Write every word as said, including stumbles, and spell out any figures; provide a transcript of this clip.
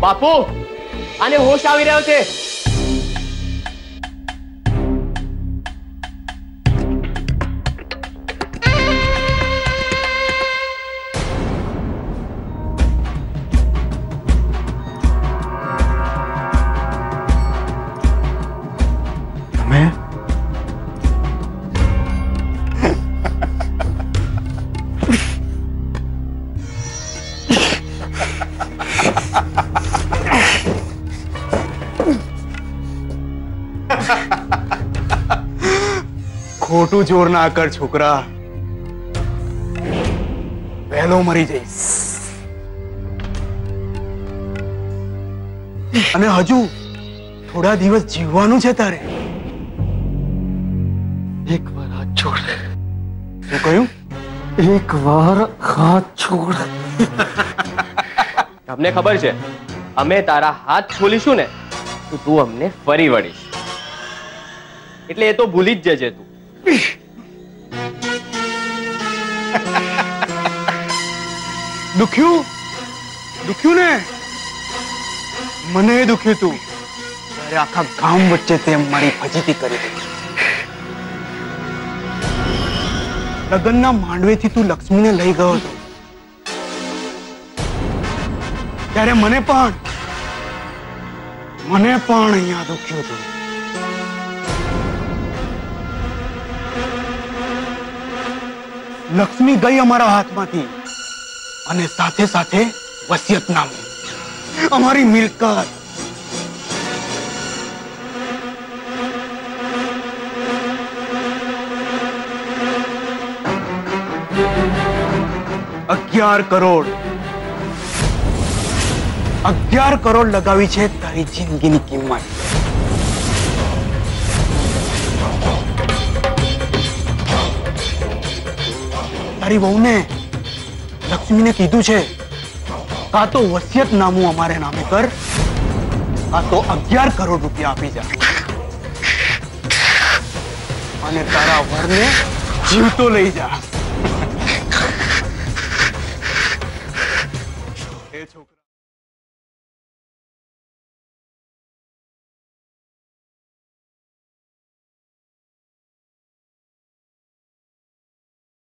બાપુ, આને હોશ આવી રહ્યો છે. ખોટું જોર ના કર છોકરા, વહેલો મરી જઈશ. અને હજુ થોડા દિવસ જીવવાનું છે તારે. એક વાર હાથ છોડ. શું કહ્યું? એક વાર હાથ છોડ. અમને ખબર છે, અમે તારા હાથ ખોલીશું ને તો તું અમને ફરી વળીશ, એટલે એ તો ભૂલી જ જજે તું. દુખ્યું દુખ્યું ને? મને દુખ્યું તું ત્યારે આખા ગામ વચ્ચે તે મારી ફજીતી કરી હતી. લગ્નના માંડવેથી તું લક્ષ્મીને લઈ ગયો હતો ત્યારે મને પણ મને પણ અહીંયા દુખ્યું હતું. લક્ષ્મી ગઈ અમારા હાથમાંથી અને સાથે સાથે વસિયતનામું, અમારી મિલકત. અગિયાર કરોડ અગિયાર કરોડ લગાવી છે તારી જિંદગીની કિંમત. તારી વહુને લક્ષ્મીને કીધું છે, કાં તો વસિયતનામું અમારે નામે કર, કાં તો અગિયાર કરોડ રૂપિયા આપી જા અને તારા વરને જીવતો લઈ જા. એ છોકરા